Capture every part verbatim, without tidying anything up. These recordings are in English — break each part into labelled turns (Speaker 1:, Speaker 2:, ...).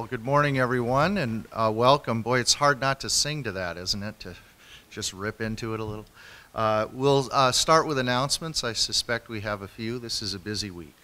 Speaker 1: Well, good morning, everyone, and uh, welcome. Boy, it's hard not to sing to that, isn't it? To just rip into it a little. Uh, we'll uh, start with announcements. I suspect we have a few. This is a busy week.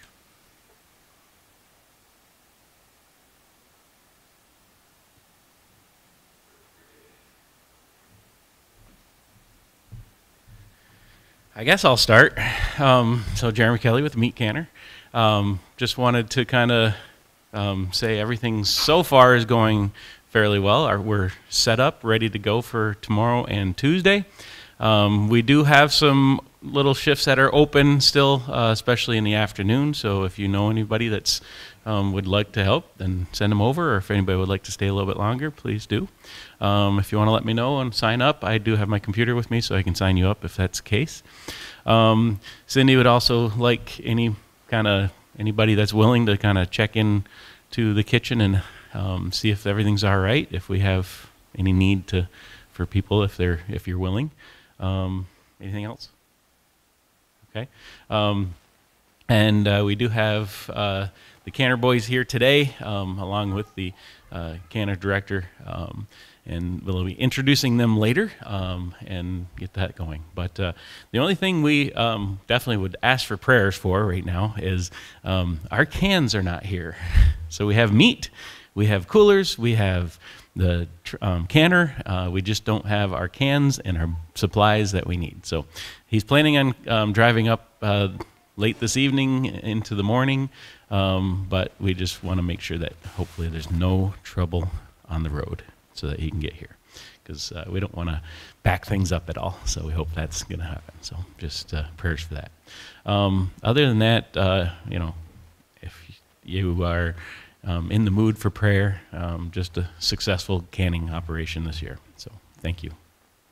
Speaker 2: I guess I'll start. Um, so Jeremy Kelly with Meat Canner. Um, just wanted to kind of um, say everything so far is going fairly well. Our, we're set up, ready to go for tomorrow and Tuesday. Um, we do have some little shifts that are open still, uh, especially in the afternoon. So if you know anybody that's um, would like to help, then send them over. Or if anybody would like to stay a little bit longer, please do. Um, if you want to let me know and sign up, I do have my computer with me, so I can sign you up if that's the case. Um, Cindy would also like any kind of anybody that's willing to kind of check in to the kitchen and um, see if everything's all right. If we have any need to for people, if they're if you're willing. Um, anything else? Okay. Um, and uh, we do have uh, the Canner boys here today, um, along with the uh, Canner director. Um, And we'll be introducing them later um, and get that going. But uh, the only thing we um, definitely would ask for prayers for right now is um, our cans are not here. So we have meat, we have coolers, we have the um, canner. Uh, we just don't have our cans and our supplies that we need. So he's planning on um, driving up uh, late this evening into the morning. Um, but we just want to make sure that hopefully there's no trouble on the road, so that he can get here, because uh, we don't want to back things up at all. So we hope that's going to happen. So just uh, prayers for that. Um, other than that, uh, you know, if you are um, in the mood for prayer, um, just a successful canning operation this year. So thank you.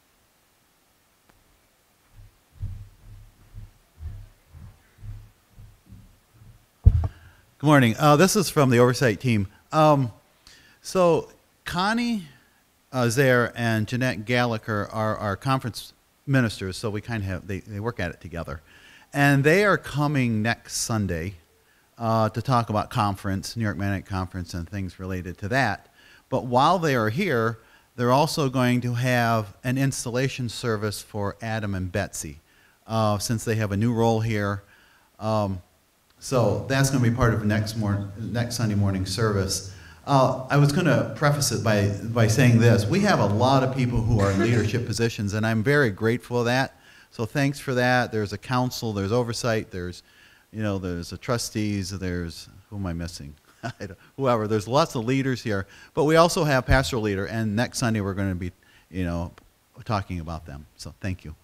Speaker 3: Good morning. Uh, this is from the oversight team. Um, so Connie Uh, Zaire and Jeanette Gallagher are our conference ministers, so we kind of have, they, they work at it together. And they are coming next Sunday uh, to talk about conference, New York Mennonite Conference, and things related to that. But while they are here, they're also going to have an installation service for Adam and Betsy, uh, since they have a new role here. Um, so that's going to be part of next, mor next Sunday morning service. Uh, I was going to preface it by, by saying this. We have a lot of people who are in leadership positions, and I'm very grateful for that. So thanks for that. There's a council, there's oversight, there's, you know, there's the trustees, there's, who am I missing? Whoever. There's lots of leaders here. But we also have pastoral leader, and next Sunday we're going to be, you know, talking about them. So thank you.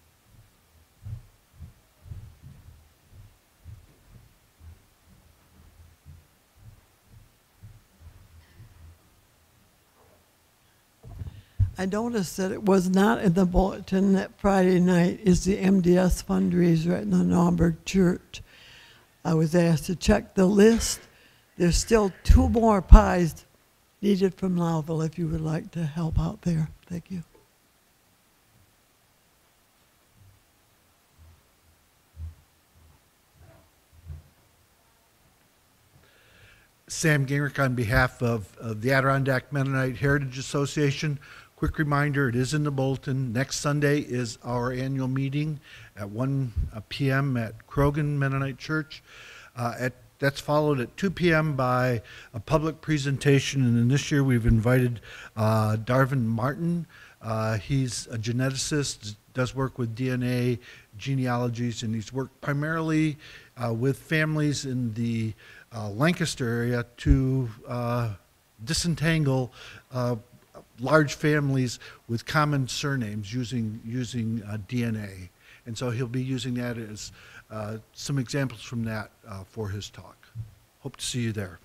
Speaker 4: I noticed that it was not in the bulletin that Friday night is the M D S fundraiser at the Naumburg Church. I was asked to check the list. There's still two more pies needed from Lowville if you would like to help out there. Thank you.
Speaker 5: Sam Gingrich on behalf of, of the Adirondack Mennonite Heritage Association. Quick reminder, it is in the bulletin. Next Sunday is our annual meeting at one p m at Croghan Mennonite Church. Uh, at, that's followed at two p m by a public presentation, and then this year we've invited uh, Darvin Martin. Uh, he's a geneticist, does work with D N A genealogies, and he's worked primarily uh, with families in the uh, Lancaster area to uh, disentangle uh, large families with common surnames using using uh, D N A, and so he'll be using that as uh, some examples from that uh, for his talk. Hope to see you there.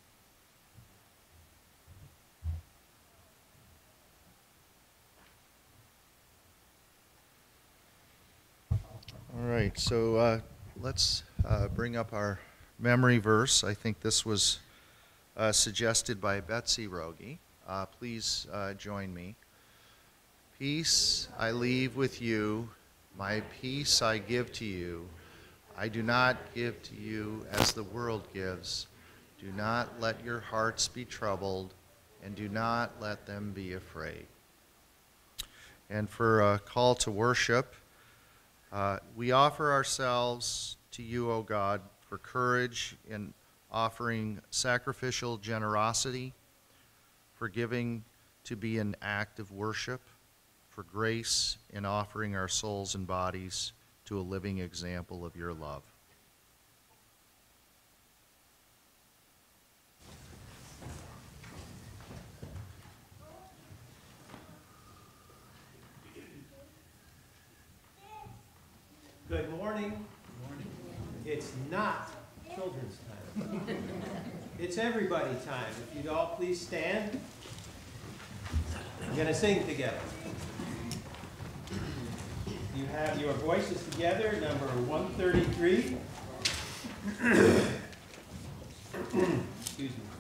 Speaker 1: All right, so uh, let's uh, bring up our memory verse. I think this was uh, suggested by Betsy Rogie. Uh, please uh, join me. Peace I leave with you, my peace I give to you. I do not give to you as the world gives. Do not let your hearts be troubled, and do not let them be afraid. And for a call to worship, uh, we offer ourselves to you, O God, for courage in offering sacrificial generosity, for giving to be an act of worship, for grace in offering our souls and bodies to a living example of your love.
Speaker 6: Good morning. Good morning. It's not children's time. It's everybody time. If you'd all please stand. We're going to sing together. You have your voices together, number one thirty-three. Excuse me.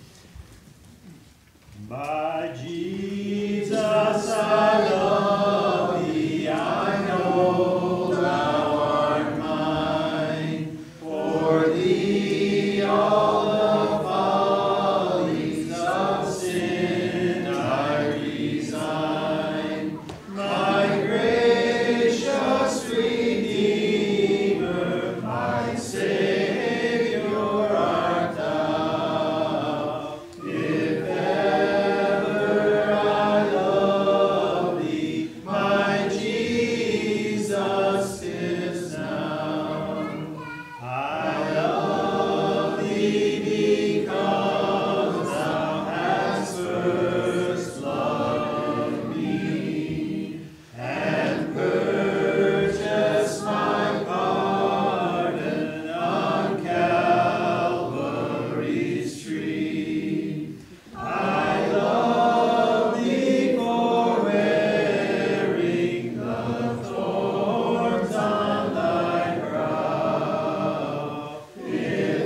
Speaker 6: My Jesus, I love thee, I know thou art mine. For thee all the follies of sin I resign. My gracious Redeemer, my Savior art thou. If ever I love thee, my Jesus, 'tis now. I love thee because thou hast first loved me, and purchased my pardon on Calvary's tree. I love thee for wearing the thorns on thy brow. If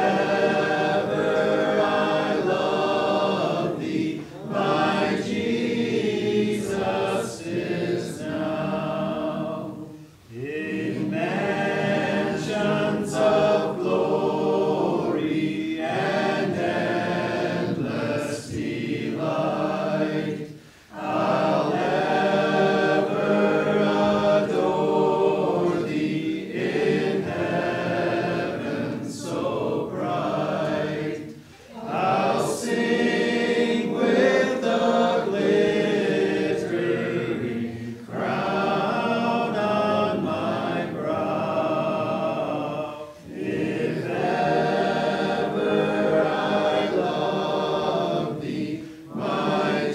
Speaker 6: ever I love thee, my Jesus is now. In mansions of glory and endless delight, I'll ever adore thee in heaven so bright. I'll sing with the glittering crown on my brow. If ever I love thee, my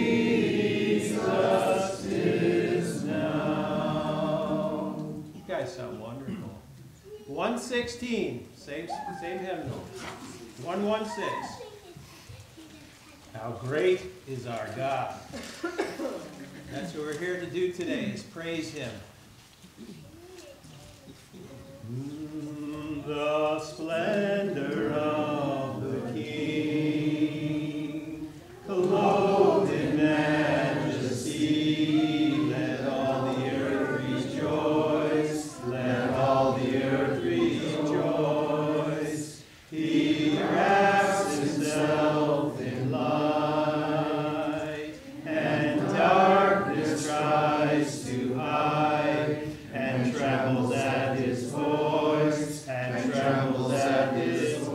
Speaker 6: Jesus is now. You guys sound wonderful. one sixteen, same, same hymnal. one one six. How great is our God. That's what we're here to do today, is praise him. Mm, the splendor of the King, clothed in majesty, let all the earth rejoice, let all the earth rejoice. He wraps himself in light, and darkness tries to hide, and trembles at his voice, and trembles at his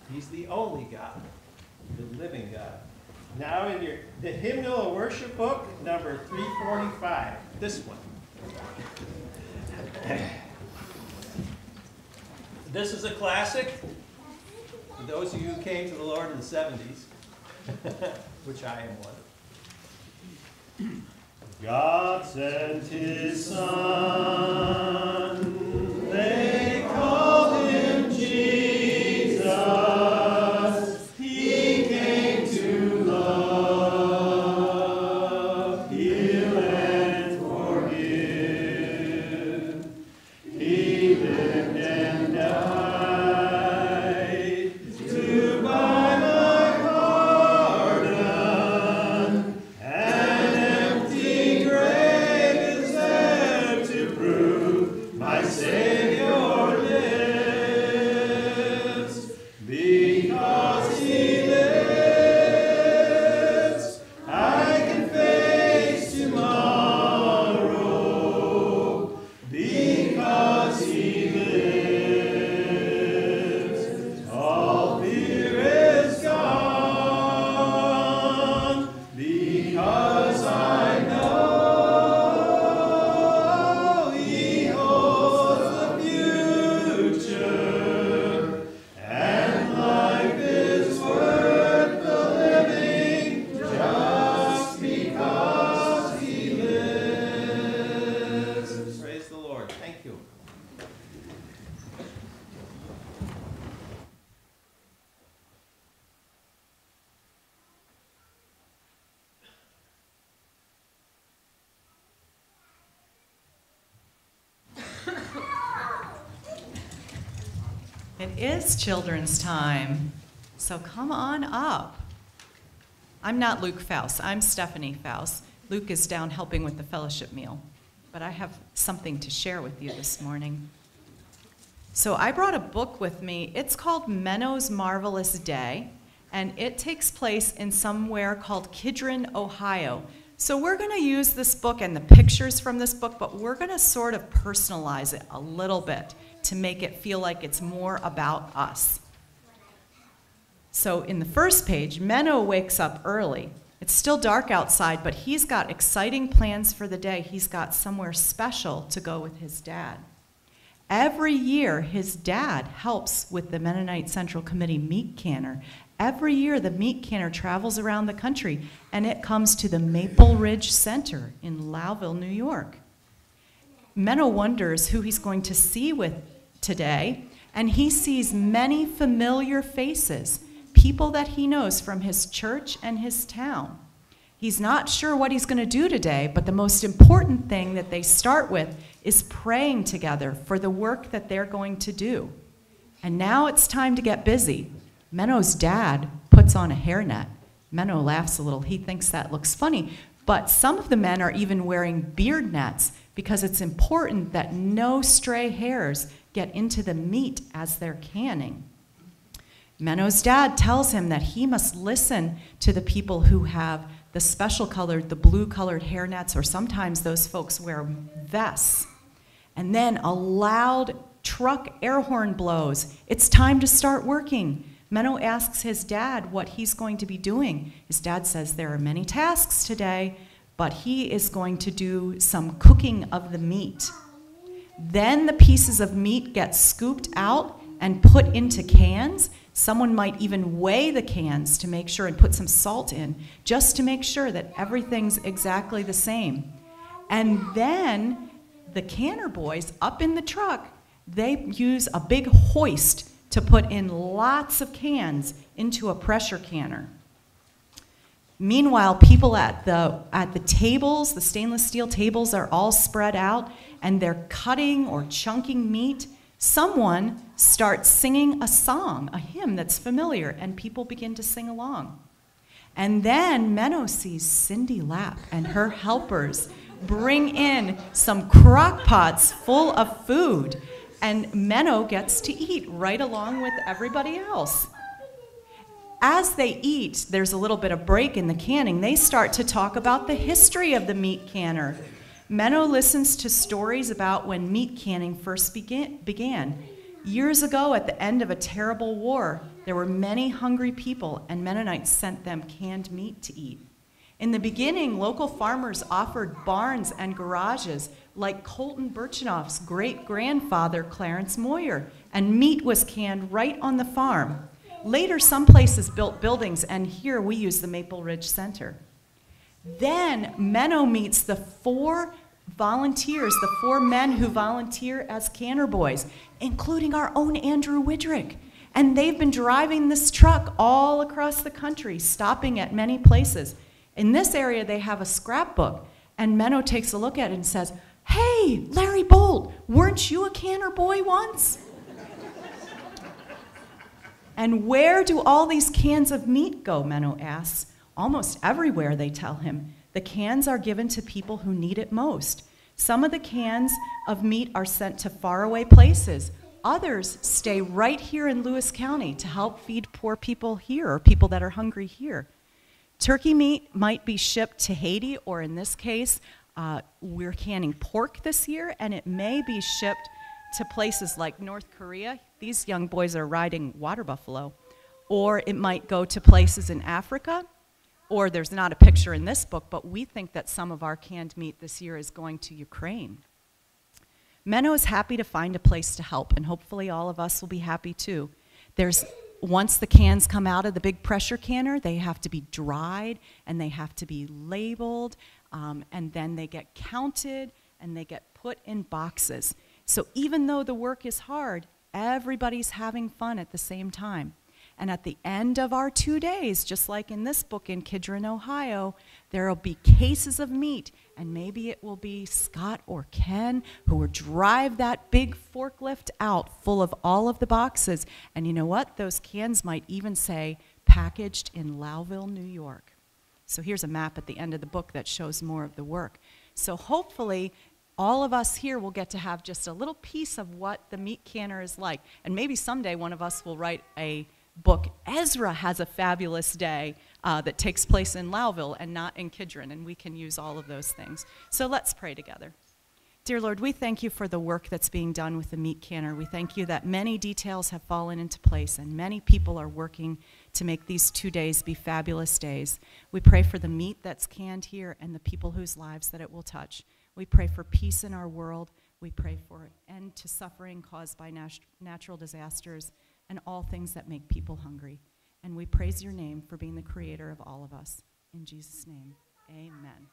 Speaker 6: He's the only God, the living God. Now in your the hymnal and worship book, number three forty-five, this one. This is a classic for those of you who came to the Lord in the seventies, which I am one. God sent his Son, they called him Jesus. He came to love, heal, and forgive. He lived and died to buy my pardon. An empty grave is there to prove my Savior lives. Because he lives, I can face tomorrow. Because he lives, all fear is gone. Because I know he holds the future, and life is worth the living just because he lives. Praise the Lord. Thank you.
Speaker 7: It is children's time, so come on up. I'm not Luke Faust, I'm Stephanie Faust. Luke is down helping with the fellowship meal, but I have something to share with you this morning. So I brought a book with me. It's called Menno's Marvelous Day, and it takes place in somewhere called Kidron, Ohio. So we're going to use this book and the pictures from this book, but we're going to sort of personalize it a little bit to make it feel like it's more about us. So in the first page, Menno wakes up early. It's still dark outside, but he's got exciting plans for the day. He's got somewhere special to go with his dad. Every year, his dad helps with the Mennonite Central Committee meat canner. Every year, the meat canner travels around the country, and it comes to the Maple Ridge Center in Lowville, New York. Menno wonders who he's going to see with today, and he sees many familiar faces, people that he knows from his church and his town. He's not sure what he's going to do today, but the most important thing that they start with is praying together for the work that they're going to do. And now it's time to get busy. Menno's dad puts on a hairnet. Menno laughs a little. He thinks that looks funny. But some of the men are even wearing beard nets because it's important that no stray hairs get into the meat as they're canning. Menno's dad tells him that he must listen to the people who have the special colored, the blue colored hairnets, or sometimes those folks wear vests. And then a loud truck air horn blows. It's time to start working. Menno asks his dad what he's going to be doing. His dad says there are many tasks today, but he is going to do some cooking of the meat. Then the pieces of meat get scooped out and put into cans. Someone might even weigh the cans to make sure and put some salt in, just to make sure that everything's exactly the same. And then the canner boys up in the truck, they use a big hoist to put in lots of cans into a pressure canner. Meanwhile, people at the, at the tables, the stainless steel tables, are all spread out, and they're cutting or chunking meat. Someone starts singing a song, a hymn that's familiar, and people begin to sing along. And then Menno sees Cindy Lapp and her helpers bring in some crock pots full of food, and Menno gets to eat right along with everybody else. As they eat, there's a little bit of break in the canning. They start to talk about the history of the meat canner. Menno listens to stories about when meat canning first began. began. Years ago, at the end of a terrible war, there were many hungry people, and Mennonites sent them canned meat to eat. In the beginning, local farmers offered barns and garages like Colton Birchenoff's great-grandfather, Clarence Moyer, and meat was canned right on the farm. Later, some places built buildings, and here we use the Maple Ridge Center. Then Menno meets the four volunteers, the four men who volunteer as canner boys, including our own Andrew Widrick. And they've been driving this truck all across the country, stopping at many places. In this area, they have a scrapbook, and Menno takes a look at it and says, "Hey, Larry Bolt, weren't you a canner boy once?" "And where do all these cans of meat go?" Menno asks. "Almost everywhere," they tell him. "The cans are given to people who need it most. Some of the cans of meat are sent to faraway places. Others stay right here in Lewis County to help feed poor people here, or people that are hungry here. Turkey meat might be shipped to Haiti, or in this case, uh, we're canning pork this year, and it may be shipped to places like North Korea. These young boys are riding water buffalo. Or it might go to places in Africa, or there's not a picture in this book, but we think that some of our canned meat this year is going to Ukraine." Menno is happy to find a place to help, and hopefully all of us will be happy too. There's, once the cans come out of the big pressure canner, they have to be dried, and they have to be labeled, um, and then they get counted, and they get put in boxes. So even though the work is hard, everybody's having fun at the same time. And at the end of our two days, just like in this book in Kidron, Ohio, there will be cases of meat, and maybe it will be Scott or Ken who will drive that big forklift out full of all of the boxes. And you know what? Those cans might even say, "Packaged in Lowville, New York." So here's a map at the end of the book that shows more of the work. So hopefully, all of us here will get to have just a little piece of what the meat canner is like. And maybe someday one of us will write a book, "Ezra Has a Fabulous Day," uh, that takes place in Lowville and not in Kidron, and we can use all of those things. So let's pray together. Dear Lord, we thank you for the work that's being done with the meat canner. We thank you that many details have fallen into place, and many people are working to make these two days be fabulous days. We pray for the meat that's canned here and the people whose lives that it will touch. We pray for peace in our world. We pray for an end to suffering caused by nat- natural disasters and all things that make people hungry. And we praise your name for being the creator of all of us. In Jesus' name, amen.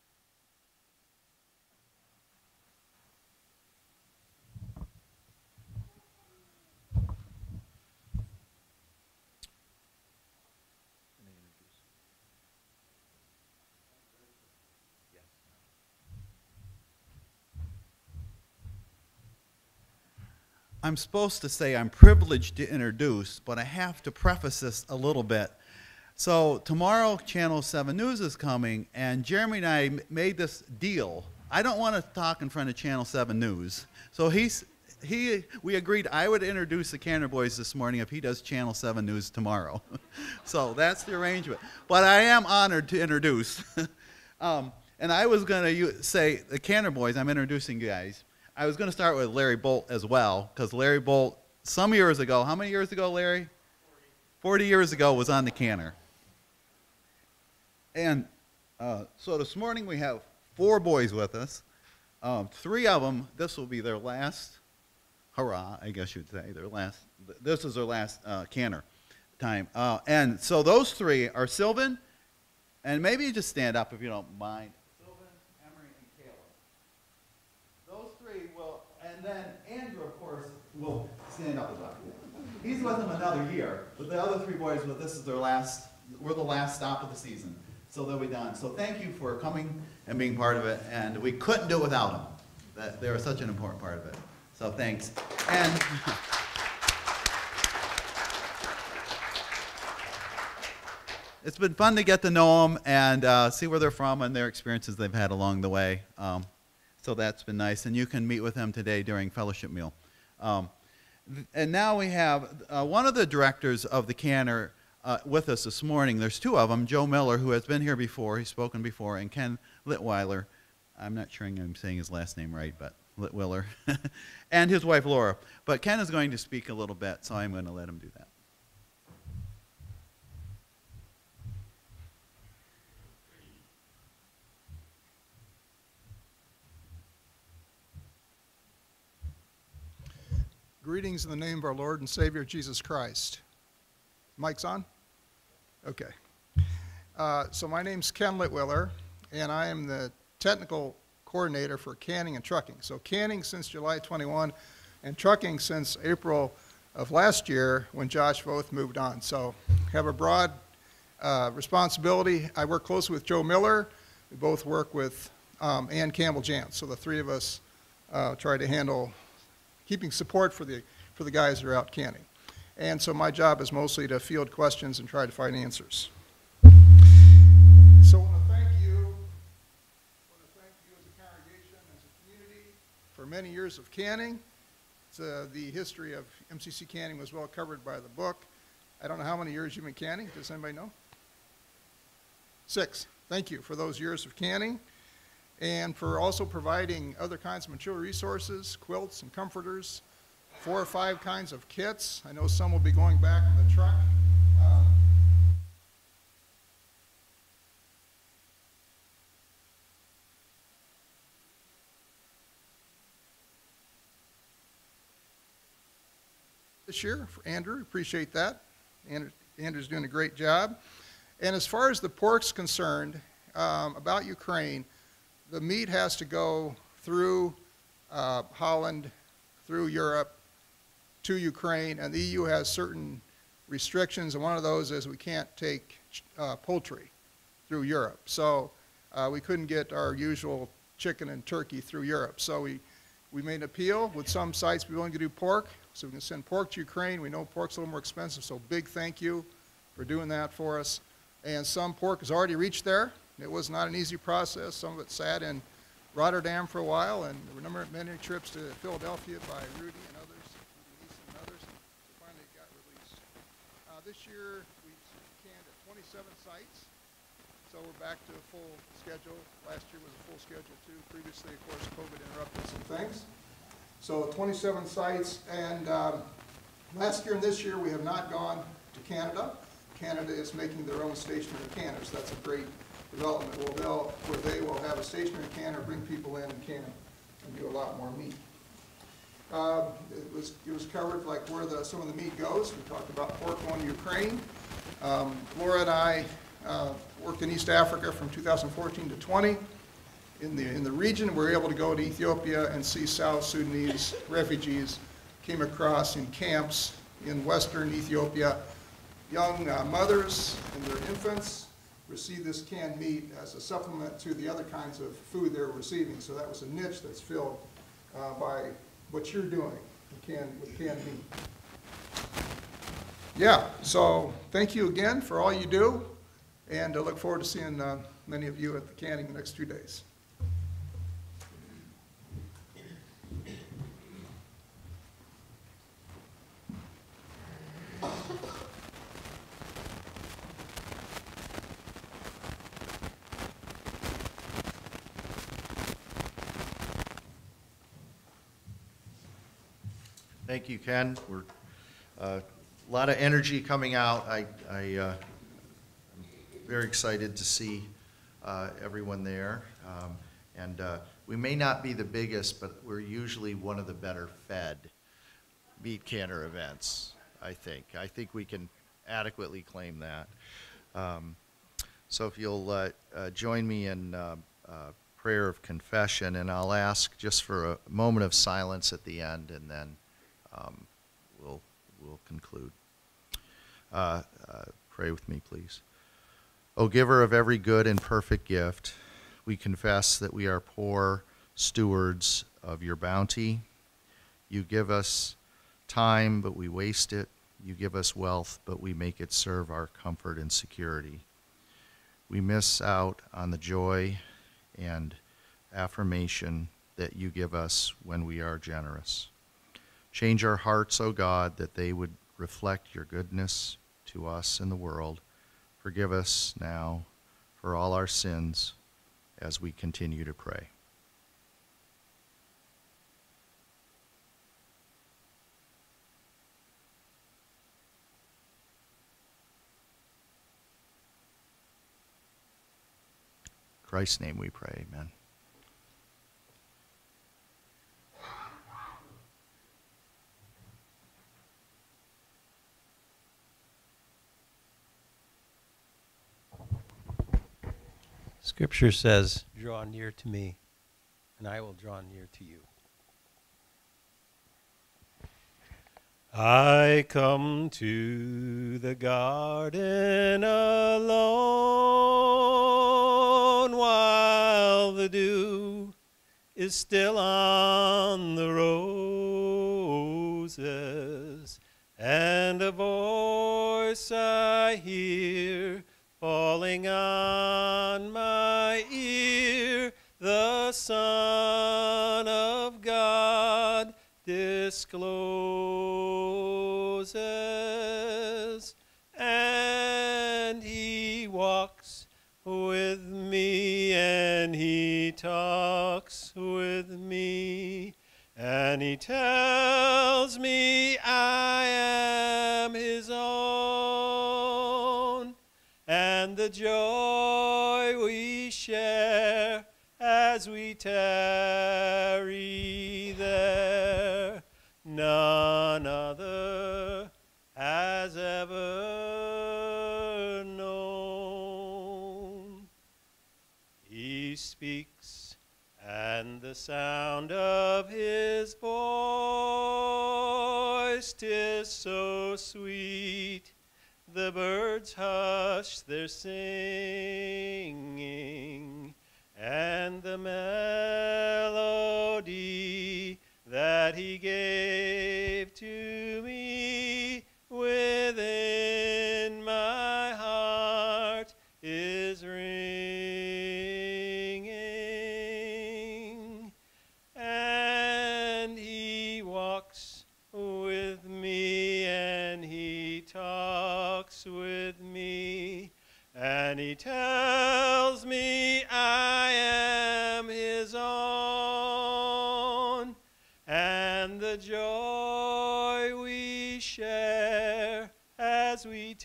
Speaker 3: I'm supposed to say I'm privileged to introduce, but I have to preface this a little bit. So tomorrow, Channel seven News is coming, and Jeremy and I made this deal. I don't want to talk in front of Channel seven News. So he's, he, we agreed I would introduce the Canner Boys this morning if he does Channel seven News tomorrow. So that's the arrangement. But I am honored to introduce. um, and I was going to say, the Canner Boys, I'm introducing you guys. I was going to start with Larry Bolt as well, because Larry Bolt, some years ago, how many years ago, Larry? forty years ago, was on the canner. And uh, so this morning we have four boys with us. Um, three of them, this will be their last hurrah, I guess you'd say, their last, this is their last uh, canner time. Uh, and so those three are Sylvan, and maybe you just stand up if you don't mind. And then Andrew, of course, will stand up as well. He's with them another year, but the other three boys, well, this is their last, we're the last stop of the season. So they'll be done. So thank you for coming and being part of it, and we couldn't do it without them. That, they were such an important part of it. So thanks. And it's been fun to get to know them and uh, see where they're from and their experiences they've had along the way. Um, So that's been nice, and you can meet with them today during fellowship meal. Um, and now we have uh, one of the directors of the canner uh, with us this morning. There's two of them, Joe Miller, who has been here before, he's spoken before, and Ken Litweiler. I'm not sure I'm saying his last name right, but Litwiller, and his wife Laura. But Ken is going to speak a little bit, so I'm going to let him do that.
Speaker 8: Greetings in the name of our Lord and Savior, Jesus Christ. Mic's on? Okay. Uh, so my name's Ken Litwiller, and I am the technical coordinator for canning and trucking. So canning since July twenty-first, and trucking since April of last year when Josh Voth moved on. So have a broad uh, responsibility. I work closely with Joe Miller. We both work with um, Ann Campbell-Jantz. So the three of us uh, try to handle keeping support for the, for the guys that are out canning. And so my job is mostly to field questions and try to find answers. So I want to thank you, I want to thank you as a congregation, as a community, for many years of canning. It's, uh, the history of M C C canning was well covered by the book. I don't know how many years you've been canning. Does anybody know? Six. Thank you for those years of canning, and for also providing other kinds of material resources, quilts and comforters, four or five kinds of kits. I know some will be going back in the truck. Um, this year for Andrew, appreciate that. Andrew, Andrew's doing a great job. And as far as the pork's concerned, um, about Ukraine, the meat has to go through uh, Holland, through Europe, to Ukraine, and the E U has certain restrictions, and one of those is we can't take uh, poultry through Europe. So uh, we couldn't get our usual chicken and turkey through Europe. So we, we made an appeal with some sites be willing to do pork, so we can send pork to Ukraine. We know pork's a little more expensive, so big thank you for doing that for us. And some pork has already reached there. It was not an easy process. Some of it sat in Rotterdam for a while, and there were a number of many trips to Philadelphia by Rudy and others, Rudy and others. So finally it got released. Uh, this year we canned at twenty-seven sites, so we're back to a full schedule. Last year was a full schedule too. Previously, of course, COVID interrupted some things. So twenty-seven sites, and um, last year and this year we have not gone to Canada. Canada is making their own stationary canners. That's a great development where they'll, where they will have a stationary canner, bring people in and can and do a lot more meat. Uh, it was it was covered like where the some of the meat goes. We talked about pork going to Ukraine. Um, Laura and I uh, worked in East Africa from two thousand fourteen to twenty. In the in the region, we were able to go to Ethiopia and see South Sudanese refugees came across in camps in western Ethiopia. Young uh, mothers and their infants receive this canned meat as a supplement to the other kinds of food they're receiving. So that was a niche that's filled uh, by what you're doing with canned, with canned meat. Yeah, so thank you again for all you do, and I look forward to seeing uh, many of you at the canning the next two days.
Speaker 1: Thank you, Ken. We're uh, a lot of energy coming out. I, I, uh, I'm very excited to see uh, everyone there. Um, and uh, we may not be the biggest, but we're usually one of the better fed meat canner events, I think. I think we can adequately claim that. Um, so if you'll uh, uh, join me in uh, uh, prayer of confession, and I'll ask just for a moment of silence at the end, and then Um, we'll, we'll conclude. Uh, uh, pray with me, please. O giver of every good and perfect gift, we confess that we are poor stewards of your bounty. You give us time, but we waste it. You give us wealth, but we make it serve our comfort and security. We miss out on the joy and affirmation that you give us when we are generous. Change our hearts, O God, that they would reflect your goodness to us and the world. Forgive us now for all our sins as we continue to pray. Christ's name we pray, amen.
Speaker 6: Scripture says, draw near to me, and I will draw near to you. I come to the garden alone while the dew is still on the roses, and a voice I hear falling on my ear, the Son of God discloses, and he walks with me, and he talks with me, and he tells me I am his own, and the joy we share as we tarry there, none other has ever known. He speaks, and the sound of his voice 'tis so sweet, the birds hush their singing, and the melody that he gave to me within my heart is ringing, and he walks with me, and he talks with me, and he tells me I am his own, and the joy we share as we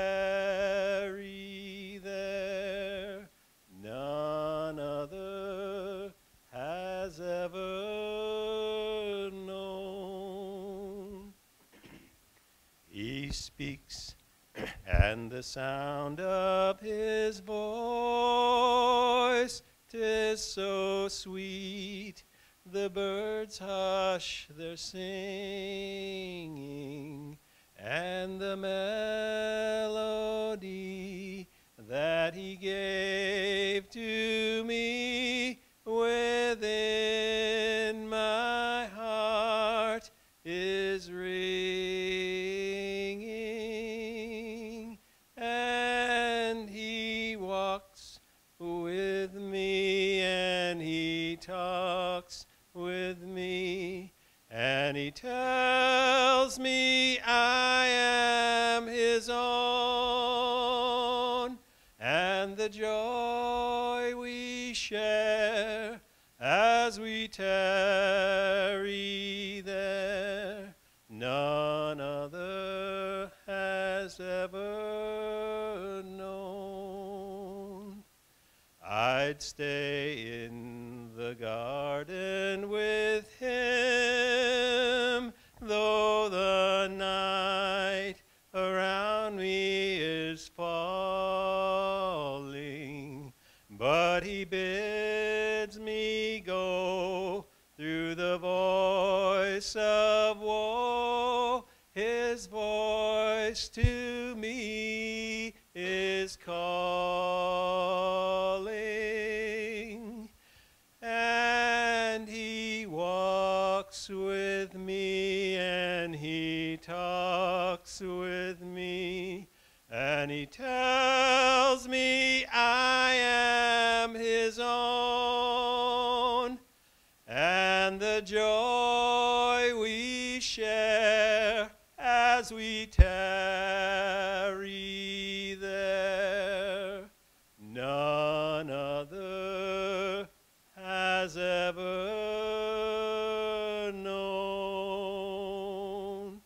Speaker 6: tarry there, none other has ever known. He speaks, and the sound of his voice 'tis so sweet, the birds hush their singing, and the melody that he gave to me within my heart is ringing, and he walks with me, and he talks with me, and he tells me I am his own, and the joy we share as we tarry there, none other has ever known. I'd stay in the garden with him, though the night around me is falling, but he bids me go through the voice of woe. His voice to me is calling, and he walks with me, and he talks with me, and he tells me I am his own, and the joy we share as we tarry there, none other has ever known.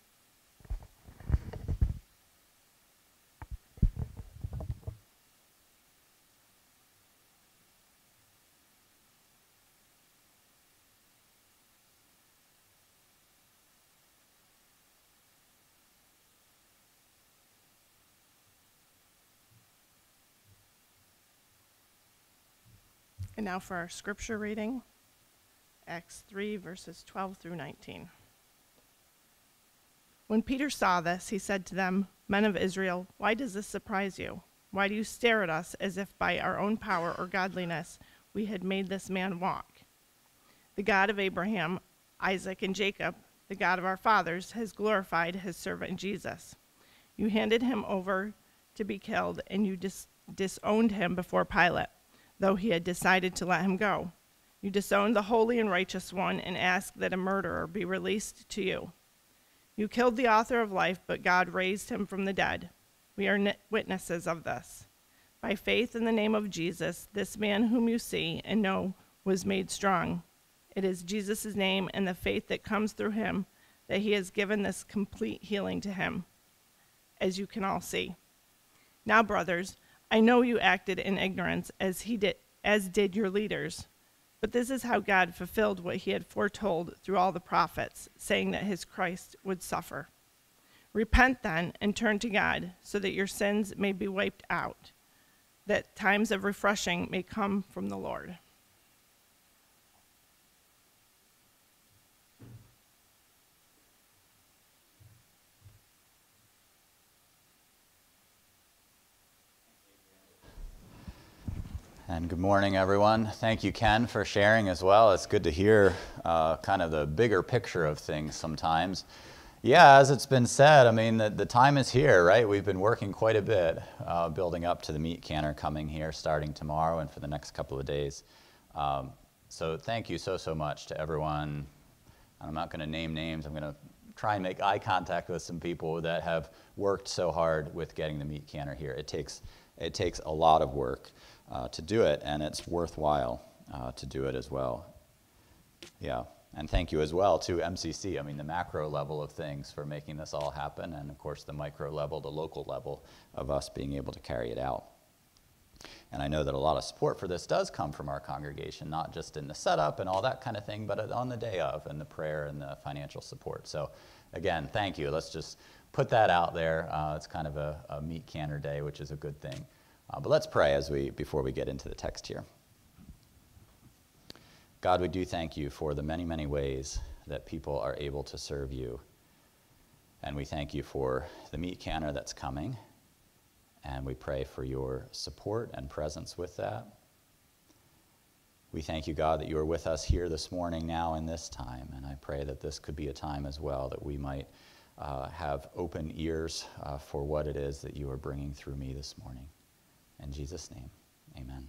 Speaker 9: And now for our scripture reading, Acts three, verses twelve through nineteen. When Peter saw this, he said to them, "Men of Israel, why does this surprise you? Why do you stare at us as if by our own power or godliness we had made this man walk? The God of Abraham, Isaac, and Jacob, the God of our fathers, has glorified his servant Jesus. You handed him over to be killed, and you dis- disowned him before Pilate, though he had decided to let him go. You disowned the holy and righteous one and asked that a murderer be released to you. You killed the author of life, but God raised him from the dead. We are witnesses of this. By faith in the name of Jesus, this man whom you see and know was made strong. It is Jesus' name and the faith that comes through him that he has given this complete healing to him, as you can all see. Now, brothers, I know you acted in ignorance as he did, as did your leaders. But this is how God fulfilled what he had foretold through all the prophets, saying that his Christ would suffer. Repent then and turn to God, so that your sins may be wiped out, that times of refreshing may come from the Lord."
Speaker 10: And good morning, everyone. Thank you, Ken, for sharing as well. It's good to hear uh, kind of the bigger picture of things sometimes. Yeah, as it's been said, I mean, the, the time is here, right? We've been working quite a bit uh, building up to the meat canner coming here starting tomorrow and for the next couple of days. Um, so thank you so, so much to everyone. I'm not going to name names. I'm going to try and make eye contact with some people that have worked so hard with getting the meat canner here. It takes, it takes a lot of work. Uh, to do it, and it's worthwhile uh, to do it as well. Yeah, and thank you as well to M C C, I mean the macro level of things for making this all happen, and of course the micro level, the local level of us being able to carry it out. And I know that a lot of support for this does come from our congregation, not just in the setup and all that kind of thing, but on the day of, and the prayer and the financial support. So again, thank you. Let's just put that out there. Uh, it's kind of a, a meat canner day, which is a good thing. Uh, but let's pray as we before we get into the text here. God, we do thank you for the many, many ways that people are able to serve you. And we thank you for the meat canner that's coming. And we pray for your support and presence with that. We thank you, God, that you are with us here this morning now in this time. And I pray that this could be a time as well that we might uh, have open ears uh, for what it is that you are bringing through me this morning. In Jesus' name, amen.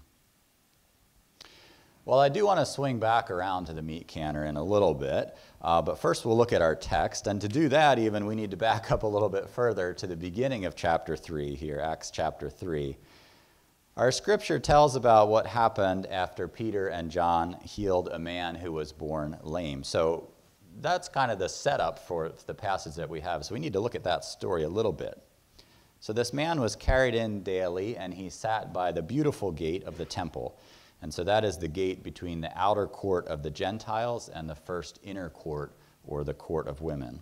Speaker 10: Well, I do want to swing back around to the meat canner in a little bit, uh, but first we'll look at our text, and to do that even, we need to back up a little bit further to the beginning of chapter three here, Acts chapter three. Our scripture tells about what happened after Peter and John healed a man who was born lame. So that's kind of the setup for the passage that we have, so we need to look at that story a little bit. So this man was carried in daily, and he sat by the beautiful gate of the temple. And so that is the gate between the outer court of the Gentiles and the first inner court, or the court of women.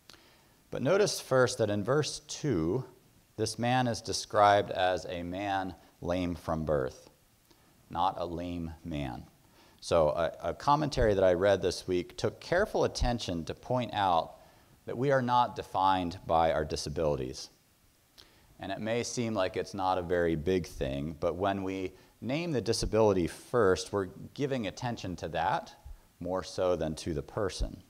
Speaker 10: But notice first that in verse two, this man is described as a man lame from birth, not a lame man. So a, a commentary that I read this week took careful attention to point out that we are not defined by our disabilities. And it may seem like it's not a very big thing, but when we name the disability first, we're giving attention to that more so than to the person.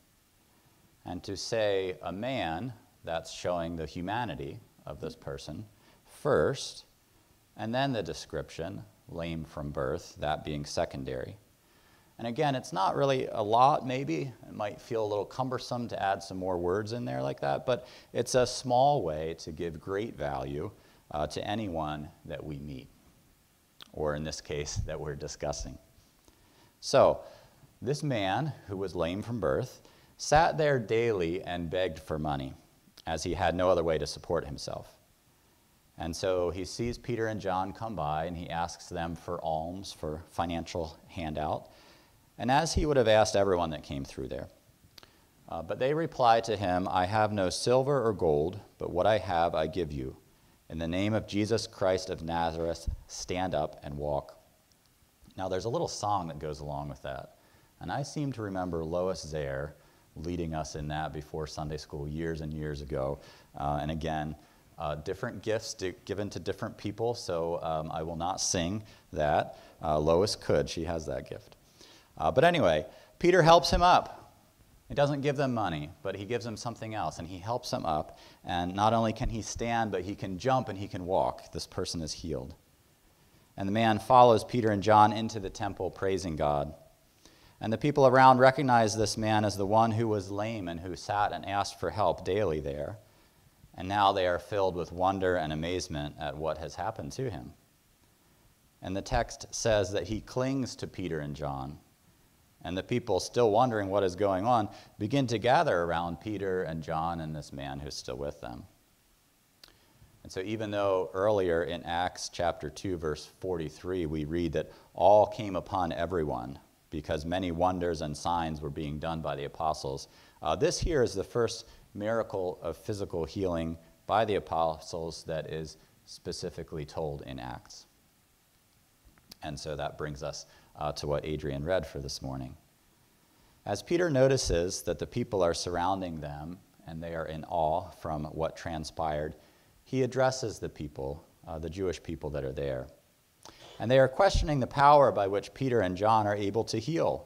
Speaker 10: And to say a man, that's showing the humanity of this person first, and then the description, lame from birth, that being secondary. And again, it's not really a lot, maybe. It might feel a little cumbersome to add some more words in there like that, but it's a small way to give great value uh, to anyone that we meet, or in this case, that we're discussing. So, this man, who was lame from birth, sat there daily and begged for money, as he had no other way to support himself. And so he sees Peter and John come by, and he asks them for alms, for financial handout, and as he would have asked everyone that came through there. Uh, but they reply to him, "I have no silver or gold, but what I have I give you. In the name of Jesus Christ of Nazareth, stand up and walk." Now, there's a little song that goes along with that. And I seem to remember Lois Zare leading us in that before Sunday school years and years ago. Uh, and again, uh, different gifts di- given to different people, so um, I will not sing that. Uh, Lois could. She has that gift. Uh, but anyway, Peter helps him up. He doesn't give them money, but he gives them something else, and he helps him up. And not only can he stand, but he can jump and he can walk. This person is healed. And the man follows Peter and John into the temple, praising God. And the people around recognize this man as the one who was lame and who sat and asked for help daily there. And now they are filled with wonder and amazement at what has happened to him. And the text says that he clings to Peter and John. And the people, still wondering what is going on, begin to gather around Peter and John and this man who's still with them. And so even though earlier in Acts chapter two, verse forty-three, we read that all came upon everyone because many wonders and signs were being done by the apostles, uh, this here is the first miracle of physical healing by the apostles that is specifically told in Acts. And so that brings us uh, to what Adrian read for this morning. As Peter notices that the people are surrounding them and they are in awe from what transpired, he addresses the people, uh, the Jewish people that are there. And they are questioning the power by which Peter and John are able to heal.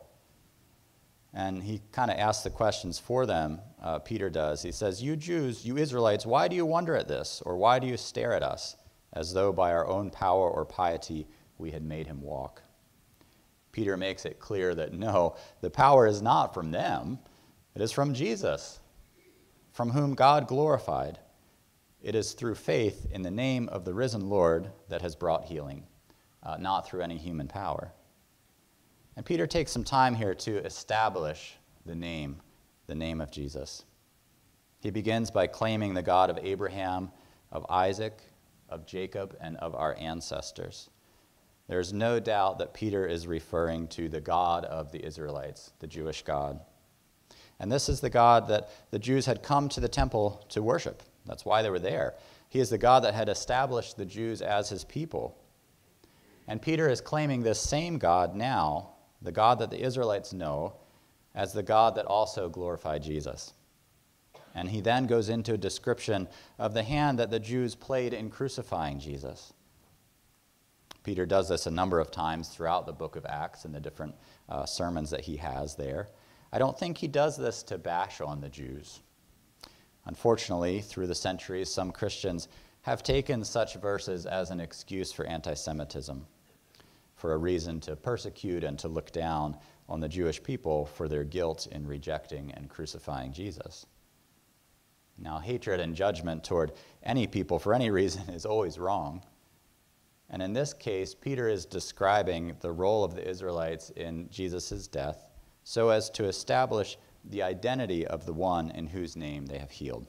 Speaker 10: And he kind of asks the questions for them, uh, Peter does. He says, "You Jews, you Israelites, why do you wonder at this? Or why do you stare at us, as though by our own power or piety we had made him walk?" Peter makes it clear that no, the power is not from them. It is from Jesus, from whom God glorified. It is through faith in the name of the risen Lord that has brought healing, uh, not through any human power. And Peter takes some time here to establish the name, the name of Jesus. He begins by claiming the God of Abraham, of Isaac, of Jacob, and of our ancestors. There's no doubt that Peter is referring to the God of the Israelites, the Jewish God. And this is the God that the Jews had come to the temple to worship. That's why they were there. He is the God that had established the Jews as his people. And Peter is claiming this same God now, the God that the Israelites know, as the God that also glorified Jesus. And he then goes into a description of the hand that the Jews played in crucifying Jesus. Peter does this a number of times throughout the book of Acts and the different uh, sermons that he has there. I don't think he does this to bash on the Jews. Unfortunately, through the centuries, some Christians have taken such verses as an excuse for anti-Semitism, for a reason to persecute and to look down on the Jewish people for their guilt in rejecting and crucifying Jesus. Now, hatred and judgment toward any people for any reason is always wrong. And in this case, Peter is describing the role of the Israelites in Jesus' death so as to establish the identity of the one in whose name they have healed.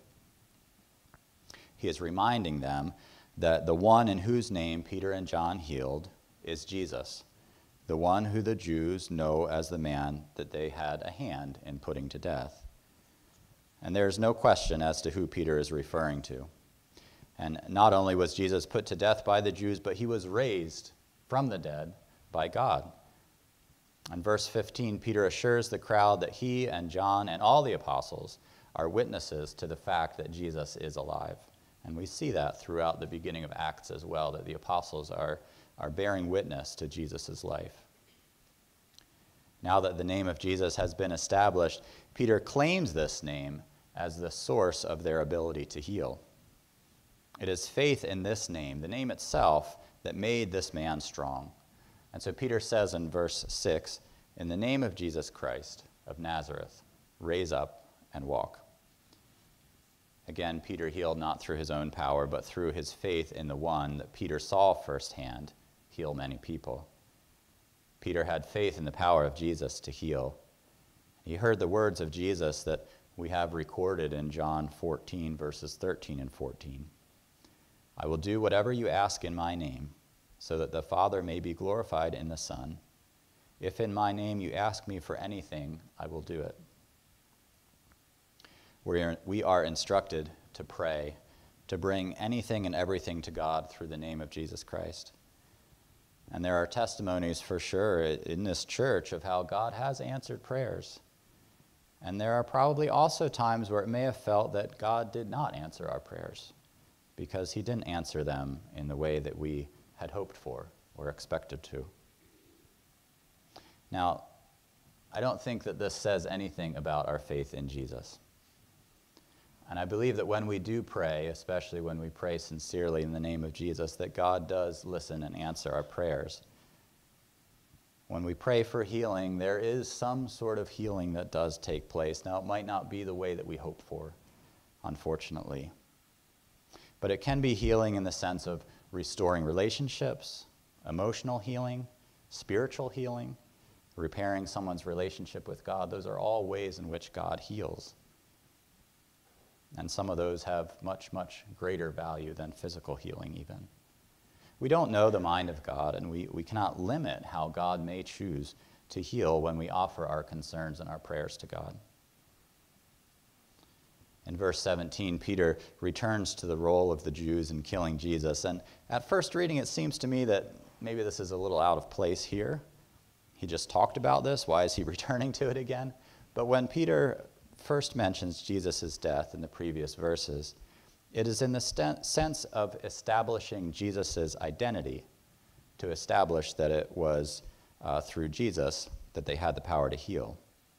Speaker 10: He is reminding them that the one in whose name Peter and John healed is Jesus, the one who the Jews know as the man that they had a hand in putting to death. And there is no question as to who Peter is referring to. And not only was Jesus put to death by the Jews, but he was raised from the dead by God. In verse fifteen, Peter assures the crowd that he and John and all the apostles are witnesses to the fact that Jesus is alive. And we see that throughout the beginning of Acts as well, that the apostles are, are bearing witness to Jesus' life. Now that the name of Jesus has been established, Peter claims this name as the source of their ability to heal. It is faith in this name, the name itself, that made this man strong. And so Peter says in verse six, "In the name of Jesus Christ of Nazareth, raise up and walk." Again, Peter healed not through his own power, but through his faith in the one that Peter saw firsthand heal many people. Peter had faith in the power of Jesus to heal. He heard the words of Jesus that we have recorded in John fourteen, verses thirteen and fourteen. "I will do whatever you ask in my name, so that the Father may be glorified in the Son. If in my name you ask me for anything, I will do it." We are, we are instructed to pray, to bring anything and everything to God through the name of Jesus Christ. And there are testimonies for sure in this church of how God has answered prayers. And there are probably also times where it may have felt that God did not answer our prayers because he didn't answer them in the way that we had hoped for or expected to. Now, I don't think that this says anything about our faith in Jesus. And I believe that when we do pray, especially when we pray sincerely in the name of Jesus, that God does listen and answer our prayers. When we pray for healing, there is some sort of healing that does take place. Now, it might not be the way that we hope for, unfortunately. But it can be healing in the sense of restoring relationships, emotional healing, spiritual healing, repairing someone's relationship with God. Those are all ways in which God heals. And some of those have much, much greater value than physical healing even. We don't know the mind of God, and we, we cannot limit how God may choose to heal when we offer our concerns and our prayers to God. In verse seventeen, Peter returns to the role of the Jews in killing Jesus. And at first reading, it seems to me that maybe this is a little out of place here. He just talked about this. Why is he returning to it again? But when Peter first mentions Jesus' death in the previous verses, it is in the st- sense of establishing Jesus' identity, to establish that it was uh, through Jesus that they had the power to heal.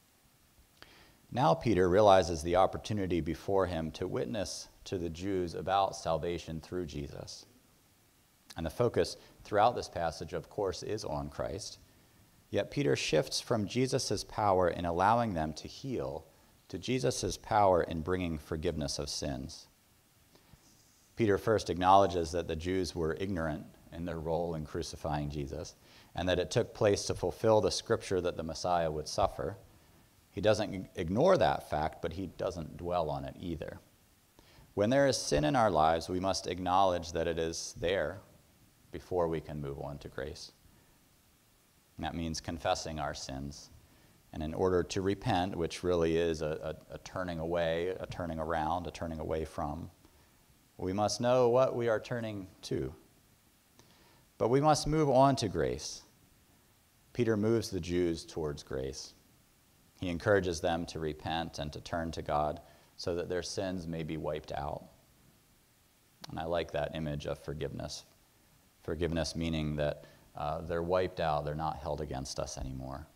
Speaker 10: Now Peter realizes the opportunity before him to witness to the Jews about salvation through Jesus. And the focus throughout this passage, of course, is on Christ. Yet Peter shifts from Jesus' power in allowing them to heal to Jesus' power in bringing forgiveness of sins. Peter first acknowledges that the Jews were ignorant in their role in crucifying Jesus, and that it took place to fulfill the scripture that the Messiah would suffer. He doesn't ignore that fact, but he doesn't dwell on it either. When there is sin in our lives, we must acknowledge that it is there before we can move on to grace. And that means confessing our sins. And in order to repent, which really is a, a, a turning away, a turning around, a turning away from, we must know what we are turning to. But we must move on to grace. Peter moves the Jews towards grace. He encourages them to repent and to turn to God so that their sins may be wiped out. And I like that image of forgiveness. Forgiveness meaning that uh, they're wiped out, they're not held against us anymore.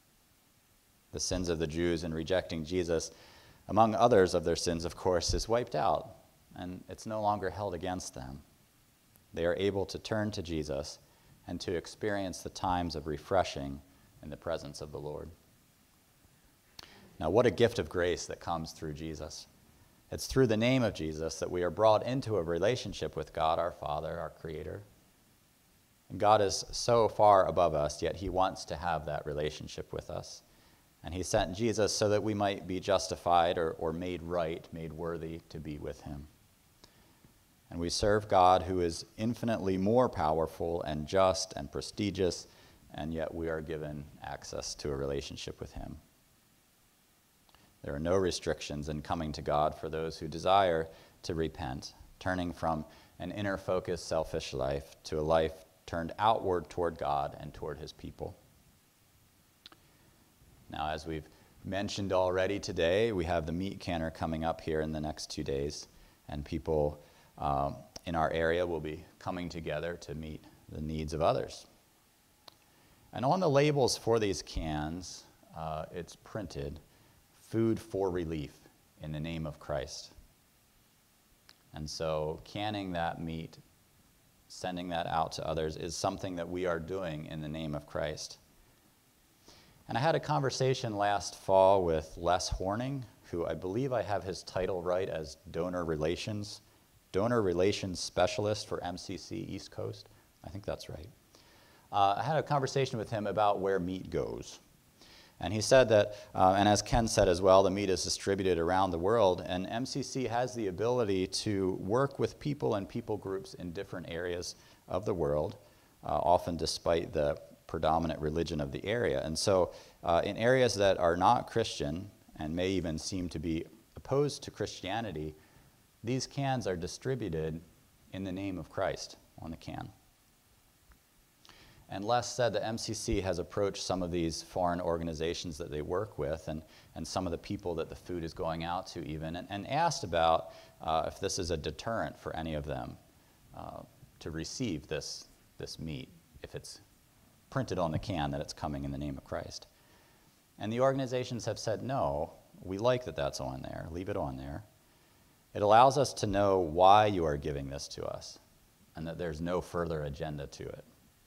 Speaker 10: The sins of the Jews in rejecting Jesus, among others of their sins, of course, is wiped out, and it's no longer held against them. They are able to turn to Jesus and to experience the times of refreshing in the presence of the Lord. Now, what a gift of grace that comes through Jesus. It's through the name of Jesus that we are brought into a relationship with God, our Father, our Creator. And God is so far above us, yet he wants to have that relationship with us. And he sent Jesus so that we might be justified or, or made right, made worthy to be with him. And we serve God who is infinitely more powerful and just and prestigious, and yet we are given access to a relationship with him. There are no restrictions in coming to God for those who desire to repent, turning from an inner-focused, selfish life to a life turned outward toward God and toward his people. Now, as we've mentioned already today, we have the meat canner coming up here in the next two days, and people um, in our area will be coming together to meet the needs of others. And on the labels for these cans, uh, it's printed, "Food for Relief in the name of Christ." And so canning that meat, sending that out to others, is something that we are doing in the name of Christ. And I had a conversation last fall with Les Horning, who I believe I have his title right as Donor Relations, Donor Relations Specialist for M C C East Coast. I think that's right. Uh, I had a conversation with him about where meat goes. And he said that, uh, and as Ken said as well, the meat is distributed around the world, and M C C has the ability to work with people and people groups in different areas of the world, uh, often despite the predominant religion of the area. And so uh, in areas that are not Christian and may even seem to be opposed to Christianity, these cans are distributed in the name of Christ on the can. And Les said that M C C has approached some of these foreign organizations that they work with and, and some of the people that the food is going out to even, and, and asked about uh, if this is a deterrent for any of them uh, to receive this, this meat, if it's printed on the can that it's coming in the name of Christ. And the organizations have said, no, we like that that's on there, leave it on there. It allows us to know why you are giving this to us and that there's no further agenda to it.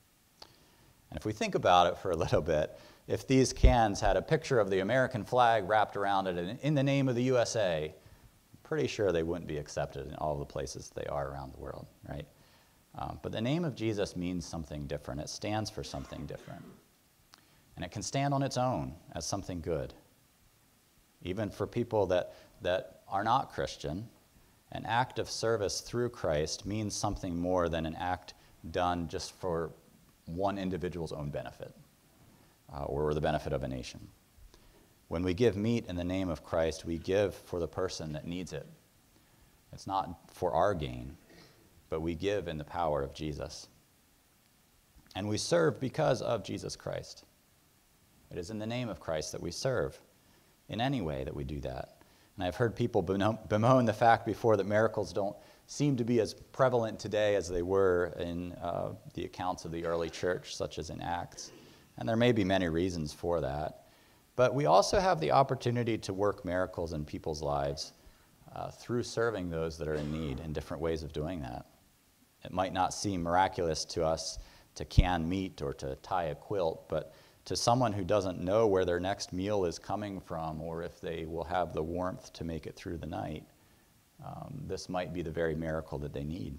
Speaker 10: And if we think about it for a little bit, if these cans had a picture of the American flag wrapped around it and in the name of the U S A, I'm pretty sure they wouldn't be accepted in all the places they are around the world, right? Um, but the name of Jesus means something different. It stands for something different. And it can stand on its own as something good. Even for people that, that are not Christian, an act of service through Christ means something more than an act done just for one individual's own benefit uh, or the benefit of a nation. When we give meat in the name of Christ, we give for the person that needs it. It's not for our gain, but we give in the power of Jesus. And we serve because of Jesus Christ. It is in the name of Christ that we serve, in any way that we do that. And I've heard people bemoan the fact before that miracles don't seem to be as prevalent today as they were in uh, the accounts of the early church, such as in Acts. And there may be many reasons for that. But we also have the opportunity to work miracles in people's lives uh, through serving those that are in need in different ways of doing that. It might not seem miraculous to us to can meat or to tie a quilt, but to someone who doesn't know where their next meal is coming from or if they will have the warmth to make it through the night, um, this might be the very miracle that they need.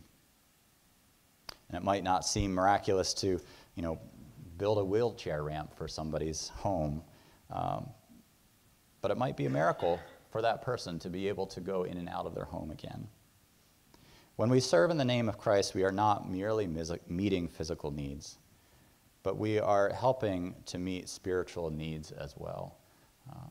Speaker 10: And it might not seem miraculous to, you know, build a wheelchair ramp for somebody's home, um, but it might be a miracle for that person to be able to go in and out of their home again. When we serve in the name of Christ, we are not merely meeting physical needs, but we are helping to meet spiritual needs as well. Um,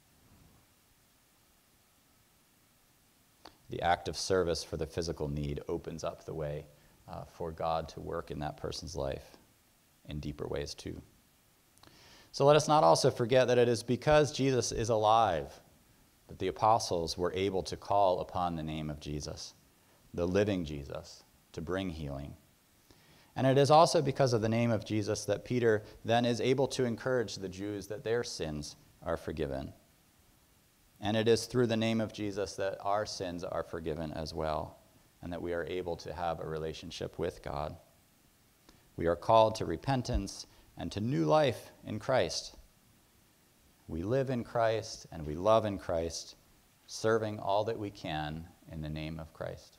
Speaker 10: the act of service for the physical need opens up the way uh, for God to work in that person's life in deeper ways too. So let us not also forget that it is because Jesus is alive that the apostles were able to call upon the name of Jesus, the living Jesus, to bring healing. And it is also because of the name of Jesus that Peter then is able to encourage the Jews that their sins are forgiven. And it is through the name of Jesus that our sins are forgiven as well, and that we are able to have a relationship with God. We are called to repentance and to new life in Christ. We live in Christ and we love in Christ, serving all that we can in the name of Christ.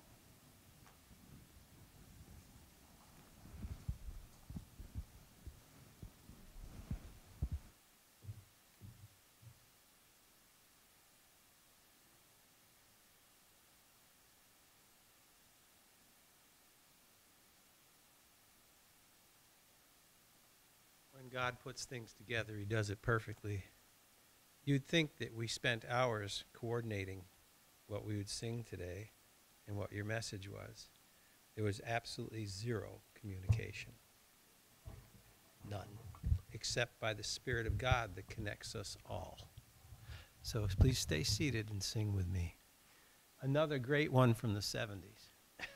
Speaker 6: When God puts things together, he does it perfectly. You'd think that we spent hours coordinating what we would sing today and what your message was. There was absolutely zero communication. None. Except by the Spirit of God that connects us all. So please stay seated and sing with me. Another great one from the seventies.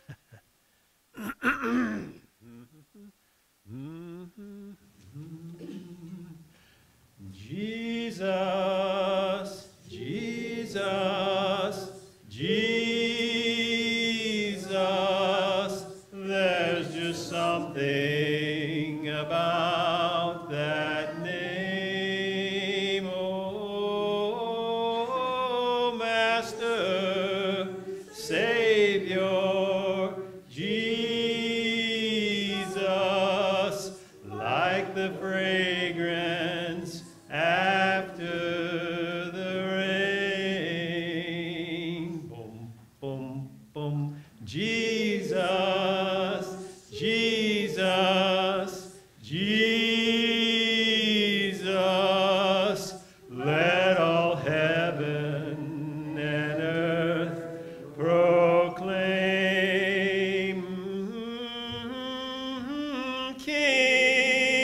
Speaker 6: Mm-hmm. Jesus, Jesus, Jesus, there's just something about that name. Oh, Master, Savior, Jesus, like the fragrance after the rain. Boom, boom, boom. Jesus, Jesus, Jesus, let all heaven and earth proclaim. King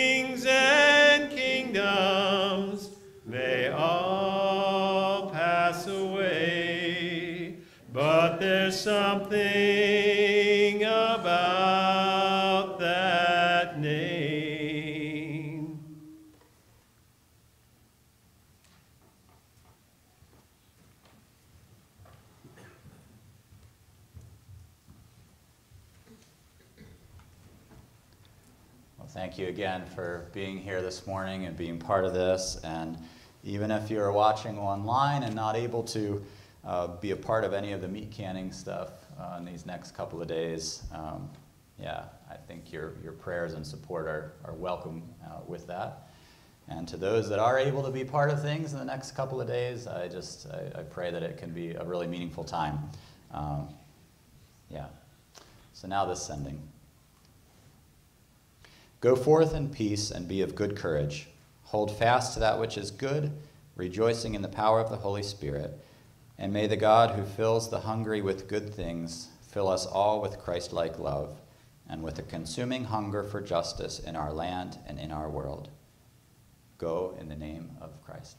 Speaker 6: that name.
Speaker 10: Well, thank you again for being here this morning and being part of this. And even if you're watching online and not able to uh, be a part of any of the meat canning stuff uh, in these next couple of days, um, yeah, I think your, your prayers and support are, are welcome uh, with that. And to those that are able to be part of things in the next couple of days, I just I, I pray that it can be a really meaningful time. Um, yeah. So now this sending. Go forth in peace and be of good courage. Hold fast to that which is good, rejoicing in the power of the Holy Spirit. And may the God who fills the hungry with good things fill us all with Christ-like love and with a consuming hunger for justice in our land and in our world. Go in the name of Christ.